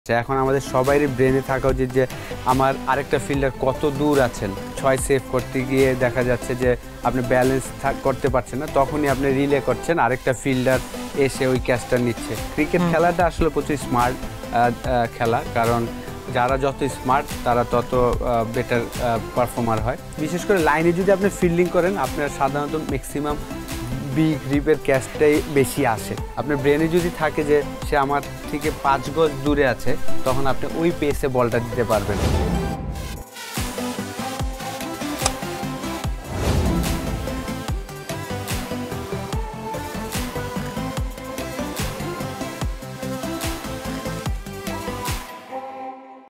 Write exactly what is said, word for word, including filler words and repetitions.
এখন আমাদের সবারই ব্রেনে থাকা উচিত যে আমার আরেকটা ফিল্ডার কত দূর আছেন। ছয় সেভ করতে গিয়ে দেখা যাচ্ছে যে আপনি ব্যালেন্স করতে পারছেন না, তখনই আপনি রিলে করছেন, আরেকটা ফিল্ডার এসে ওই ক্যাচটা নিচ্ছে। ক্রিকেট খেলাটা আসলে প্রচুর স্মার্ট খেলা, কারণ যারা যত স্মার্ট তারা তত বেটার পারফর্মার হয়। বিশেষ করে লাইনে যদি আপনি ফিল্ডিং করেন, আপনার সাধারণত ম্যাক্সিমাম বিগ রিপের ক্যাচটাই বেশি আসে। আপনার ব্রেনে যদি থাকে যে সে আমার থেকে পাঁচ গজ দূরে আছে, তখন আপনি ওই পেসে বলটা দিতে পারবেন।